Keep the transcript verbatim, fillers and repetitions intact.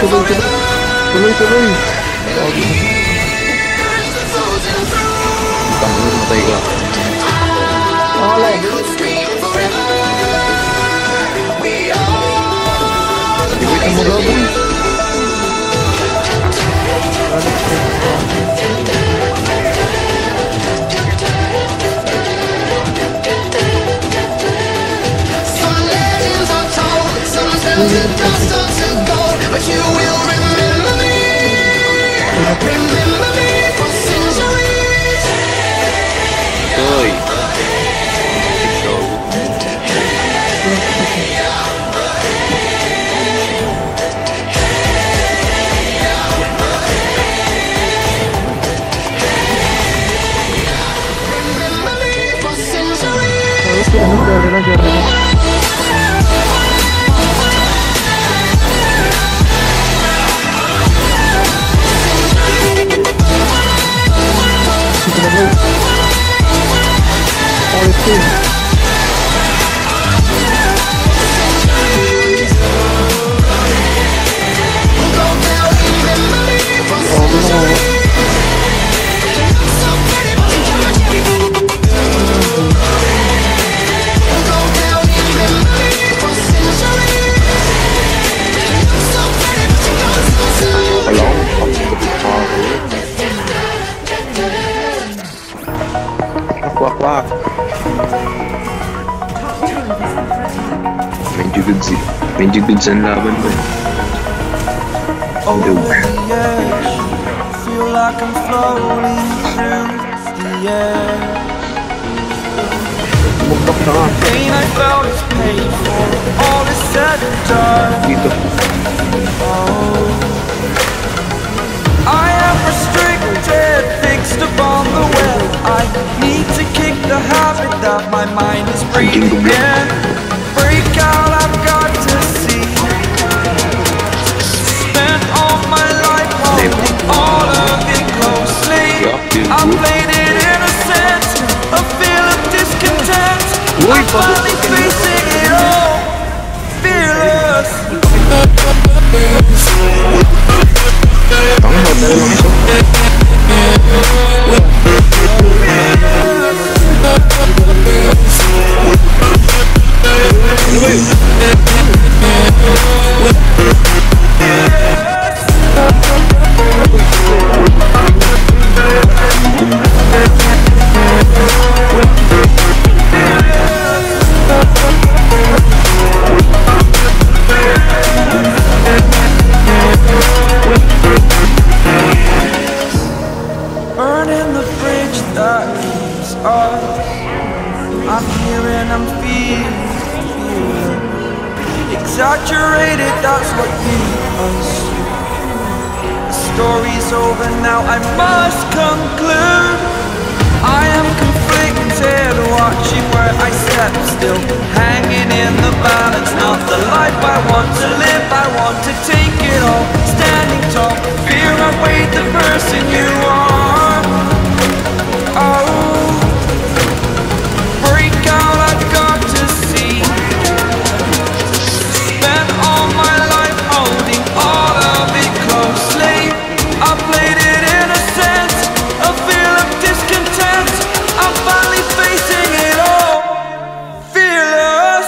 tuloy, tuloy. Tuloy, tuloy. Tangin, matay ka. Akala ko. Iwitan mo gagawin. But you will remember me, remember me for centuries. Toy. Remember me for centuries. Terus si anu udah ada jalannya. Politik. Wak wak. Medyo good si, medyo good sa laban ba? Over the edge, feel like I'm floating through the air. Buktok na nga. Pain I felt is paid for, all is said and done. Dito. Oh, I am restricted, fixed upon the web. I need to kick the habit that my mind is breathing in. Break out, I've got to see. Spent all my life holding all of it closely. I played it innocent, a feel of discontent. I'm finally facing it all, fearless. Tama, dala lang ito. Burning the bridge that keeps us. I'm here and I'm feeling, feeling exaggerated, that's what you assume. The story's over now, I must conclude. I am conflicted, watching where I step still, hanging in the balance. Not the life I want to live, I want to take it all. Standing tall, fear I weighed the person you are. Oh, break out, I've got to see. Spent all my life holding all of it closely. I played it innocent, a feel of discontent. I'm finally facing it all, fearless.